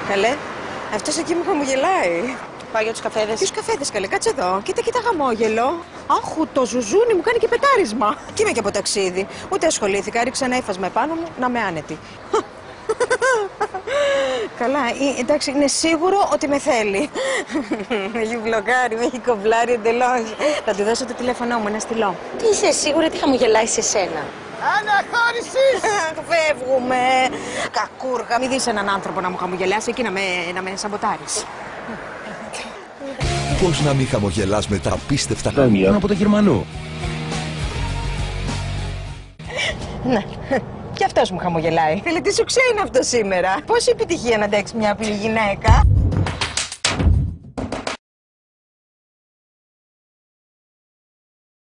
Καλέ, αυτός εκεί μου χαμογελάει. Πάω για τους καφέδες. Ποιους καφέδες, καλέ, κάτσε εδώ. Κοίτα, κοίτα χαμόγελο. Άχου, το ζουζούνι μου κάνει και πετάρισμα. Κι είμαι και από ταξίδι. Ούτε ασχολήθηκα, ρίξα ένα ύφασμα επάνω μου να με άνετη. Καλά, εντάξει, είναι σίγουρο ότι με θέλει. Με έχει μπλοκάρει, με έχει κομπλάρει εντελώς. Θα του δώσω το τηλέφωνό μου να στείλω. Τι είσαι σίγουρη ότι χαμογελάει σε σένα? Αναχώρησης! Φεύγουμε. Κακούργα, μην δεις έναν άνθρωπο να μου χαμογελάσει εκεί να με σαμποτάρεις. Πώς να μην χαμογελάς με τα απίστευτα χρόνια από το Γερμανό. Ναι, και αυτός μου χαμογελάει. Φίλε, τι σου ξένει αυτό σήμερα? Πόση επιτυχία να αντέξει μια απλή γυναίκα.